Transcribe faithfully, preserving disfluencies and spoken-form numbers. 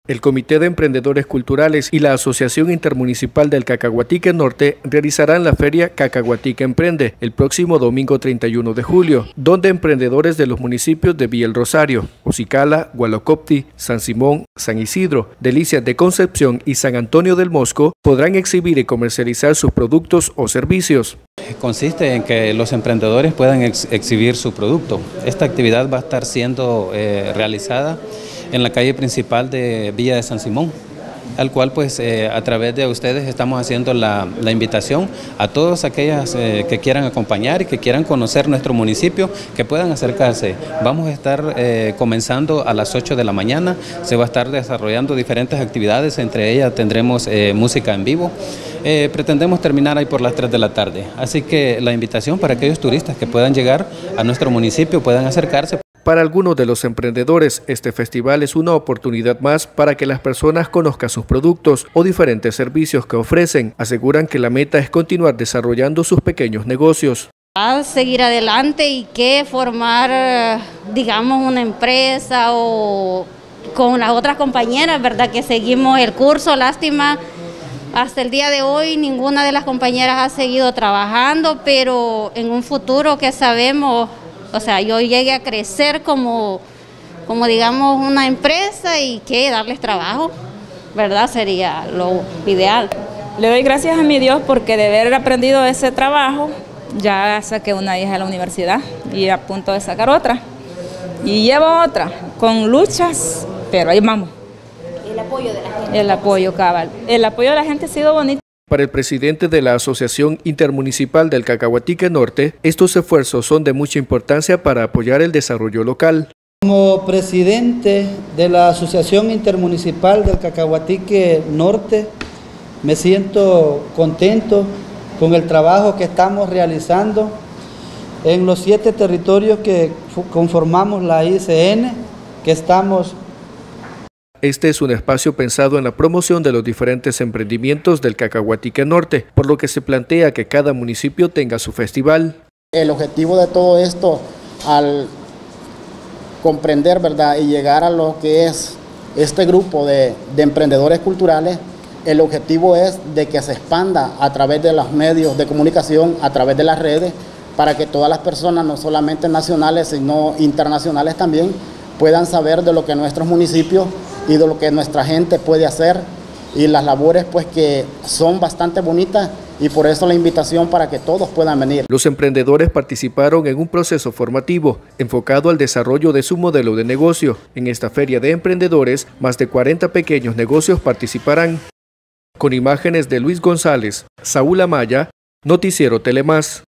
El Comité de Emprendedores Culturales y la Asociación Intermunicipal del Cacahuatique Norte realizarán la feria Cacahuatique Emprende el próximo domingo treinta y uno de julio, donde emprendedores de los municipios de Villa El Rosario, Ocicala, Gualacopti, San Simón, San Isidro, Delicias de Concepción y San Antonio del Mosco podrán exhibir y comercializar sus productos o servicios. Consiste en que los emprendedores puedan ex exhibir su producto. Esta actividad va a estar siendo eh, realizada en la calle principal de Villa de San Simón, al cual pues eh, a través de ustedes estamos haciendo la, la invitación a todas aquellas eh, que quieran acompañar y que quieran conocer nuestro municipio, que puedan acercarse. Vamos a estar eh, comenzando a las ocho de la mañana, se va a estar desarrollando diferentes actividades, entre ellas tendremos eh, música en vivo. Eh, pretendemos terminar ahí por las tres de la tarde, así que la invitación para aquellos turistas que puedan llegar a nuestro municipio, puedan acercarse. Para algunos de los emprendedores, este festival es una oportunidad más para que las personas conozcan sus productos o diferentes servicios que ofrecen. Aseguran que la meta es continuar desarrollando sus pequeños negocios. A seguir adelante y que formar, digamos, una empresa o con las otras compañeras, ¿verdad? Que seguimos el curso, lástima. Hasta el día de hoy ninguna de las compañeras ha seguido trabajando, pero en un futuro que sabemos, o sea, yo llegué a crecer como, como digamos una empresa y que darles trabajo, ¿verdad? Sería lo ideal. Le doy gracias a mi Dios porque de haber aprendido ese trabajo, ya saqué una hija de la universidad y a punto de sacar otra. Y llevo otra, con luchas, pero ahí vamos. El apoyo de la gente. El apoyo, cabal. El apoyo de la gente ha sido bonito. Para el presidente de la Asociación Intermunicipal del Cacahuatique Norte, estos esfuerzos son de mucha importancia para apoyar el desarrollo local. Como presidente de la Asociación Intermunicipal del Cacahuatique Norte, me siento contento con el trabajo que estamos realizando en los siete territorios que conformamos la I C N, que estamos. Este es un espacio pensado en la promoción de los diferentes emprendimientos del Cacahuatique Norte, por lo que se plantea que cada municipio tenga su festival. El objetivo de todo esto, al comprender, ¿verdad?, y llegar a lo que es este grupo de, de emprendedores culturales, el objetivo es de que se expanda a través de los medios de comunicación, a través de las redes, para que todas las personas, no solamente nacionales, sino internacionales también, puedan saber de lo que nuestros municipios y de lo que nuestra gente puede hacer y las labores pues que son bastante bonitas y por eso la invitación para que todos puedan venir. Los emprendedores participaron en un proceso formativo enfocado al desarrollo de su modelo de negocio. En esta feria de emprendedores, más de cuarenta pequeños negocios participarán. Con imágenes de Luis González, Saúl Amaya, Noticiero Telemás.